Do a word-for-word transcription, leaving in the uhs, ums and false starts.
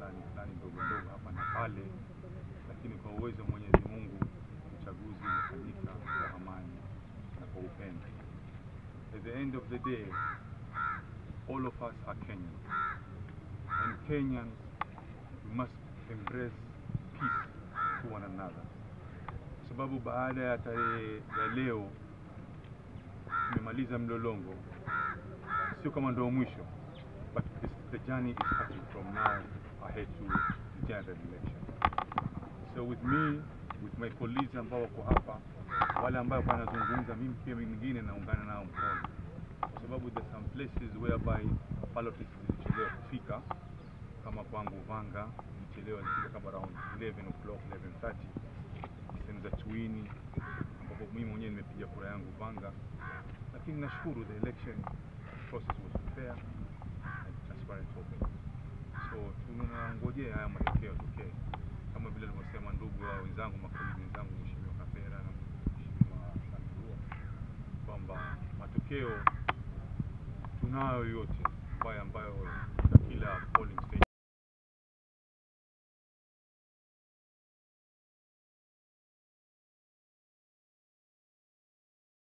fulani fulani ndogo ndogo hapa na pale, lakini kwa uwezo wa Mwenyezi Mungu uchaguzi umefanyika kwa amani na kwa upendo. At the end of the day, all of us are Kenyans, and Kenyans, we must embrace peace to one another. Sababu baada ya tarehe ya leo tumemaliza mlolongo, sio kama ndio mwisho, but this, the journey is starting from now ahead to the general election. So with me, with my colleagues ambao wako hapa, wale ambao wanazungumza, mimi pia mwingine naungana nao mkono, kwa sababu there some places whereby politics zilichelewa kufika, kama kwangu Vanga zilichelewa zifika kama around eleven o'clock, eleven thirty, sehemu za Tuini ambapo mimi mwenyewe nimepiga kura yangu Vanga, lakini nashukuru the election process was fair and transparent open. So tunangojea haya matokeo tokee, kama vile nilivyosema ndugu wao wenzangu, makolegi wenzangu, Mheshimiwa Kapera na Mheshimiwa Senatorial, kwamba matokeo tunayo yote ambayo ambayo kila polling station